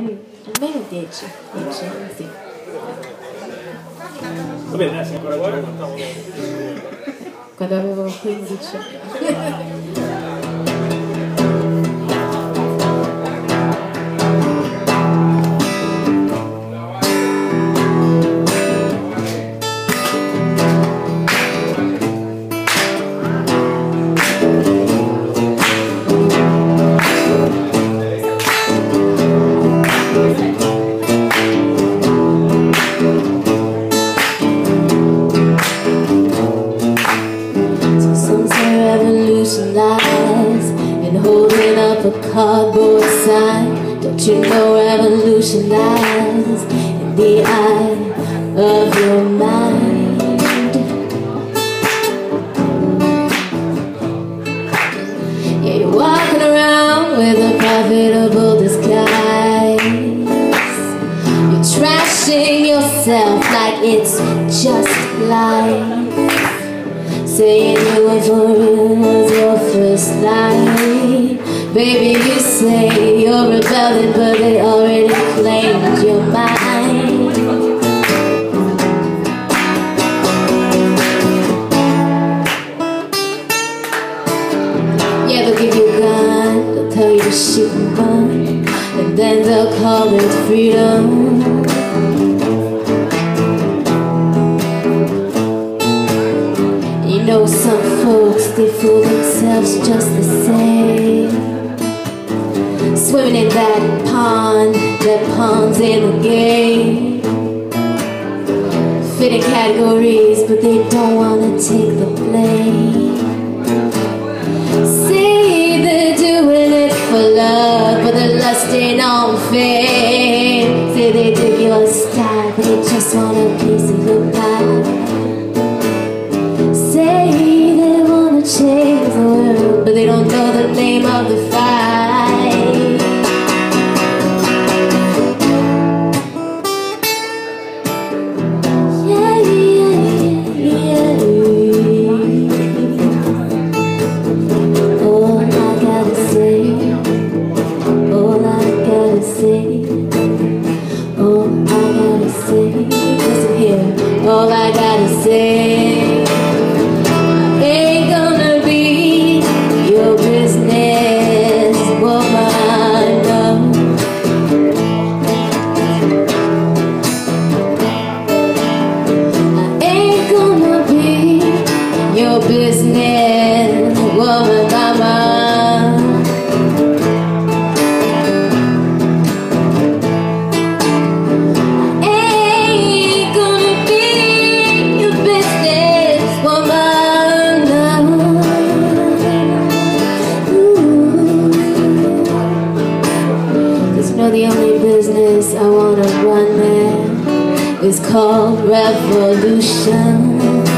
almeno 10, sì. Va bene, adesso ancora giovane. Quando avevo 15. And holding up a cardboard sign. Don't you know revolution lies in the eye of your mind? Yeah, you're walking around with a profitable disguise. You're trashing yourself like it's just life. Saying you were for real was your first line. Baby, you say you're rebelling, but they already claimed your mind. Yeah, they'll give you a gun, they'll tell you to shoot and run, and then they'll call it freedom. You know some folks, they fool themselves just the same. Swimming in that pond's in the game. Fitting categories, but they don't wanna take the blame. Say they're doing it for love, but they're lusting on fame. Say they dig your style, but they just want a piece of your pie. Say they wanna change the world, but they don't know the name of the fight. Yeah, yeah, yeah. All I gotta say, all I gotta say, all I gotta say, listen here, all I gotta say. Business, woman, mama. I ain't gonna be your business, woman. Cause you know the only business I wanna run there is called revolution.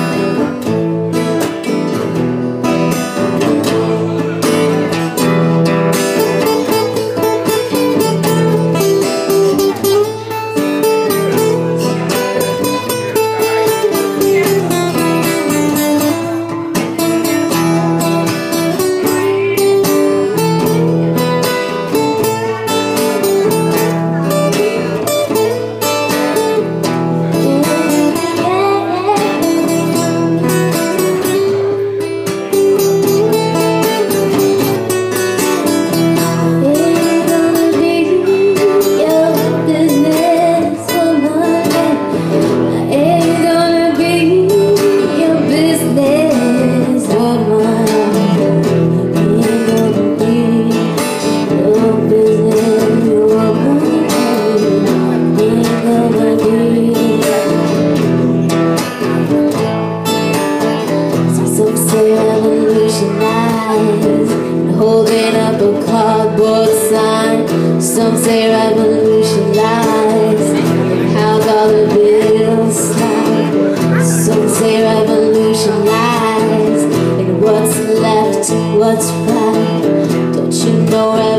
Holding up a cardboard sign. Some say revolution lies in how dollar bills slide. Some say revolution lies in what's left, what's right. Don't you know